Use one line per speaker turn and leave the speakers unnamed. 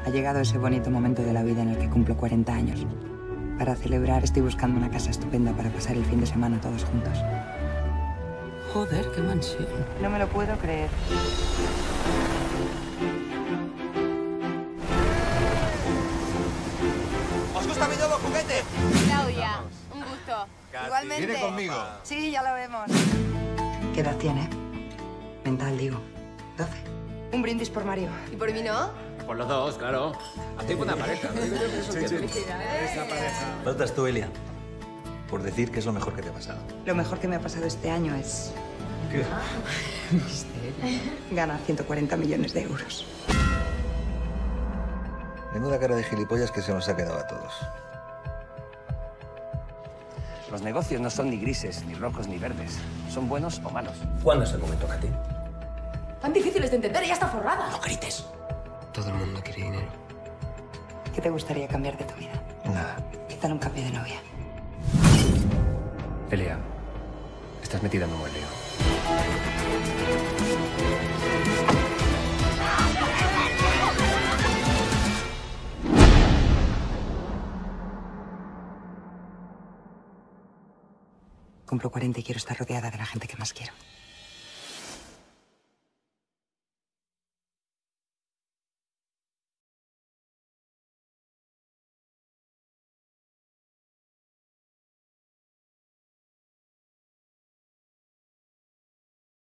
Ha llegado ese bonito momento de la vida en el que cumplo 40 años. Para celebrar estoy buscando una casa estupenda para pasar el fin de semana todos juntos.
Joder, qué mansión.
No me lo puedo creer.
¿Os gusta mi nuevo juguete?
Claudia, un gusto. Igualmente.
Viene conmigo.
Sí, ya lo vemos. ¿Qué edad tiene? Mental, digo. 12. Un brindis por Mario.
¿Y por mí no?
Por los dos, claro. Hacéis buena pareja. ¿No? Digo yo que eso tiene.
Faltas tú, Elia. Por decir que es lo mejor que te ha pasado.
Lo mejor que me ha pasado este año es
¿Qué?
ganar 140 millones de euros.
Menuda cara de gilipollas que se nos ha quedado a todos.
Los negocios no son ni grises, ni rojos, ni verdes. Son buenos o malos.
¿Cuándo es el momento, Katy?
Tan difíciles de entender, ella está forrada.
No grites. Todo el mundo quiere dinero.
¿Qué te gustaría cambiar de tu vida?
Nada.
¿Qué tal un cambio de novia?
Elia, estás metida en un buen lío.
Cumplo 40 y quiero estar rodeada de la gente que más quiero.